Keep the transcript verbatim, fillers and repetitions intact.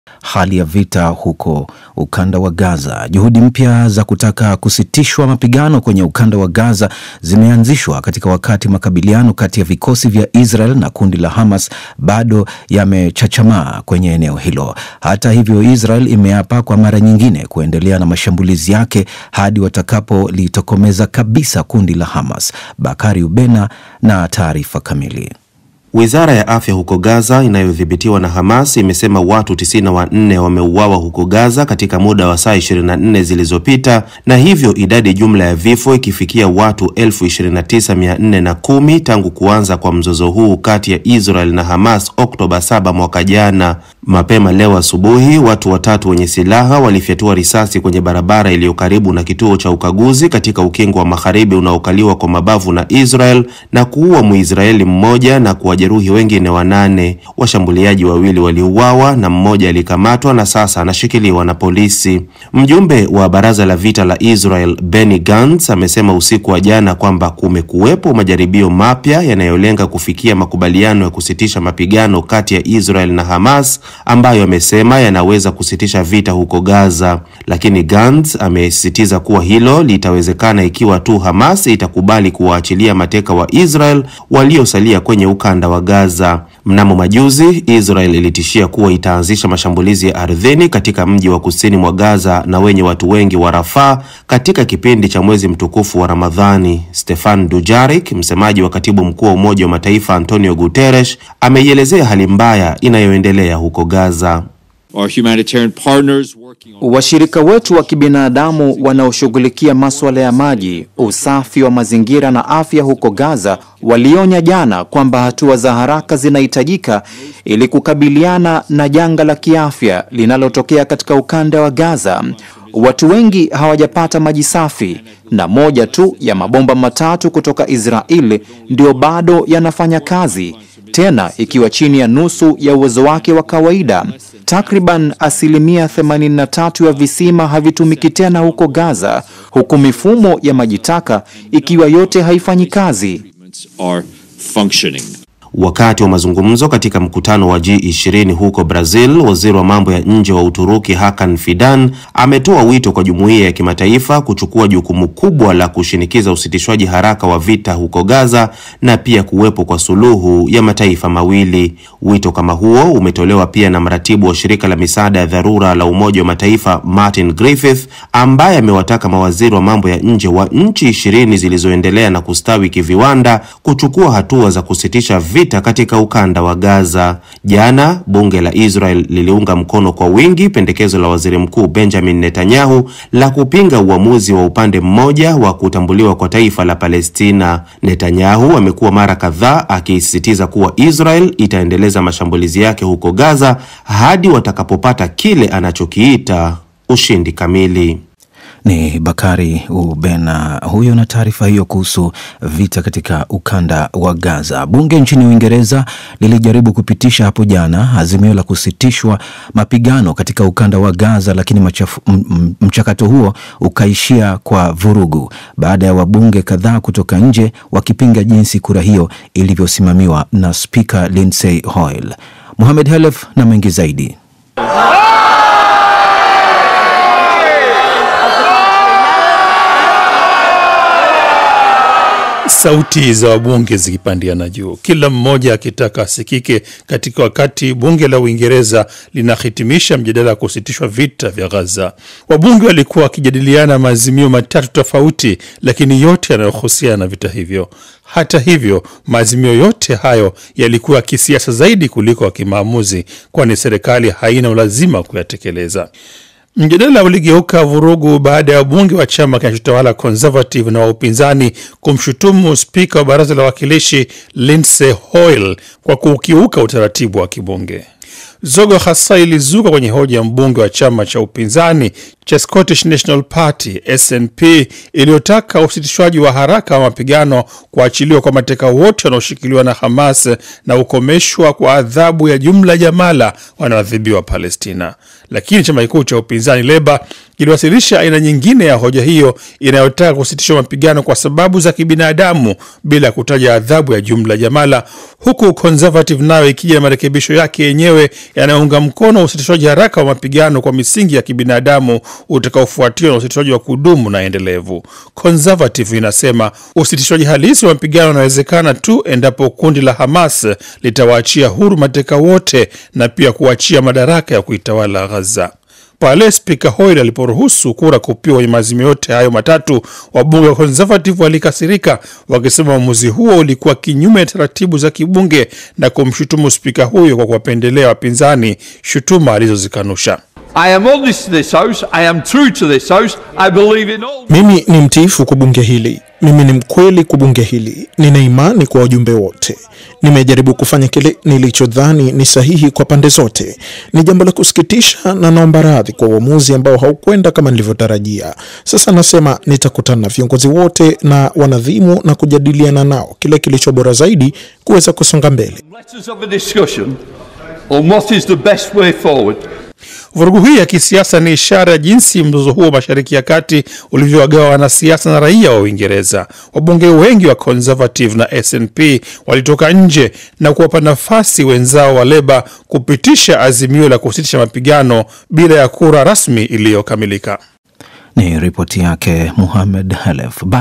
hali ya vita huko ukanda wa Gaza. Juhudi mpya za kutaka kusitishwa mapigano kwenye ukanda wa Gaza zimeanzishwa katika wakati makabiliano kati ya vikosi vya Israel na kundi la Hamas bado yamechachamaa kwenye eneo hilo. Hata hivyo, Israel imeapa kwa mara nyingine kuendelea na mashambulizi yake hadi watakapolitokomeza kabisa kundi la Hamas. Bakari Ubena na taarifa kamili. Wizara ya afya huko Gaza inayodhibitiwa na Hamas imesema watu tisini na nne wameuawa huko Gaza katika muda wa saa ishirini na nne zilizopita, na hivyo idadi jumla ya vifo ikifikia watu elfu ishirini na tisa mia nne na kumi tangu kuanza kwa mzozo huu kati ya Israel na Hamas Oktoba saba mwaka jana. Mapema leo asubuhi, watu watatu wenye silaha walifyatua risasi kwenye barabara iliyo karibu na kituo cha ukaguzi katika ukingo wa magharibi unaokaliwa kwa mabavu na Israel na kuua Muisraeli mmoja na kuwajeruhi wengine wanane. Washambuliaji wawili waliuawa na mmoja alikamatwa na sasa anashikiliwa na polisi. Mjumbe wa baraza la vita la Israel Benny Gantz amesema usiku wa jana kwamba kumekuwepo majaribio mapya yanayolenga kufikia makubaliano ya kusitisha mapigano kati ya Israel na Hamas, ambayo amesema yanaweza kusitisha vita huko Gaza. Lakini Gantz amesisitiza kuwa hilo litawezekana ikiwa tu Hamas itakubali kuwaachilia mateka wa Israel waliosalia kwenye ukanda wa Gaza. Mnamo majuzi, Israel ilitishia kuwa itaanzisha mashambulizi ya ardhini katika mji wa kusini mwa Gaza na wenye watu wengi wa Rafah katika kipindi cha mwezi mtukufu wa Ramadhani. Stefan Dujarric, msemaji wa katibu mkuu wa Umoja wa Mataifa Antonio Guterres, ameielezea hali mbaya inayoendelea huko Gaza. Washirika wetu wa kibinadamu wanaoshughulikia masuala ya maji, usafi wa mazingira na afya huko Gaza walionya jana kwamba hatua za haraka zinahitajika ili kukabiliana na janga la kiafya linalotokea katika ukanda wa Gaza. Watu wengi hawajapata maji safi na moja tu ya mabomba matatu kutoka Israeli ndio bado yanafanya kazi, tena ikiwa chini ya nusu ya uwezo wake wa kawaida. Takriban asilimia themanini na tatu ya visima havitumiki tena huko Gaza, huku mifumo ya majitaka ikiwa yote haifanyi kazi. Wakati wa mazungumzo katika mkutano wa G ishirini huko Brazil, waziri wa mambo ya nje wa Uturuki Hakan Fidan ametoa wito kwa jumuiya ya kimataifa kuchukua jukumu kubwa la kushinikiza usitishwaji haraka wa vita huko Gaza na pia kuwepo kwa suluhu ya mataifa mawili. Wito kama huo umetolewa pia na mratibu wa shirika la misaada ya dharura la Umoja wa Mataifa Martin Griffith, ambaye amewataka mawaziri wa mambo ya nje wa nchi ishirini zilizoendelea na kustawi kiviwanda kuchukua hatua za kusitisha vita katika ukanda wa Gaza. Jana, bunge la Israel liliunga mkono kwa wingi pendekezo la waziri mkuu Benjamin Netanyahu la kupinga uamuzi wa upande mmoja wa kutambuliwa kwa taifa la Palestina. Netanyahu amekuwa mara kadhaa akisisitiza kuwa Israel itaendeleza mashambulizi yake huko Gaza hadi watakapopata kile anachokiita ushindi kamili. Ni Bakari Ubena huyo na taarifa hiyo kuhusu vita katika ukanda wa Gaza. Bunge nchini Uingereza lilijaribu kupitisha hapo jana azimio la kusitishwa mapigano katika ukanda wa Gaza, lakini machafu, m, mchakato huo ukaishia kwa vurugu baada ya wabunge kadhaa kutoka nje wakipinga jinsi kura hiyo ilivyosimamiwa na Spika Lindsay Hoyle. Mohamed Halef na mengi zaidi. Sauti za wabunge zikipandiana juu, kila mmoja akitaka asikike katika wakati bunge la Uingereza linahitimisha mjadala kusitishwa vita vya Gaza. Wabunge walikuwa wakijadiliana maazimio matatu tofauti, lakini yote yanayohusiana na vita hivyo. Hata hivyo, maazimio yote hayo yalikuwa kisiasa zaidi kuliko kimaamuzi, kwani serikali haina ulazima kuyatekeleza. Mjadala uligeuka vurugu baada ya bunge wa chama kinachotawala Conservative na wa upinzani kumshutumu spika wa baraza la wawakilishi Lindsay Hoyle kwa kukiuka utaratibu wa kibunge. Zogo hasa ilizuka kwenye hoja ya mbunge wa chama cha upinzani cha Scottish National Party S N P iliyotaka usitishwaji wa haraka wa mapigano, kuachiliwa kwa mateka wote wanaoshikiliwa na Hamas na ukomeshwa kwa adhabu ya jumla jamala wanaoadhibiwa Palestina. Lakini chama kikuu cha upinzani Labour kiliwasilisha aina nyingine ya hoja hiyo inayotaka kusitishwa mapigano kwa sababu za kibinadamu bila kutaja adhabu ya jumla jamala, huku Conservative nayo ikija na marekebisho yake yenyewe yanayounga mkono usitishwaji haraka wa mapigano kwa misingi ya kibinadamu utakaofuatiwa na usitishwaji wa kudumu na endelevu. Conservative inasema usitishwaji halisi wa mapigano unawezekana tu endapo kundi la Hamas litawaachia huru mateka wote na pia kuachia madaraka ya kuitawala Gaza. Pale Spika Hoyle aliporuhusu kura kupiwa kwenye maazimio yote hayo matatu, wabunge wa Conservative walikasirika, wakisema uamuzi huo ulikuwa kinyume na taratibu za kibunge na kumshutumu spika huyo kwa kuwapendelea wapinzani, shutuma alizozikanusha. I am honest to this house, I am true to this house, I believe in all... Mimi ni mtiifu kwa bunge hili. Mimi ni mkweli kwa bunge hili. Nina imani kwa wajumbe wote. Nimejaribu kufanya kile nilichodhani ni sahihi kwa pande zote. Ni jambo la kusikitisha na naomba radhi kwa uamuzi ambao haukwenda kama nilivyotarajia. Sasa nasema nitakutana na viongozi wote na wanadhimu na kujadiliana nao kile kilicho bora zaidi kuweza kusonga mbele. Let's have a discussion on what is the best way forward. Vurugu hii ya kisiasa ni ishara ya jinsi mzozo huo Mashariki ya Kati ulivyowagawa wanasiasa na raia wa Uingereza. Wabunge wengi wa Conservative na S N P walitoka nje na kuwapa nafasi wenzao wa Leba kupitisha azimio la kusitisha mapigano bila ya kura rasmi iliyokamilika. Ni ripoti yake Mohamed Halef.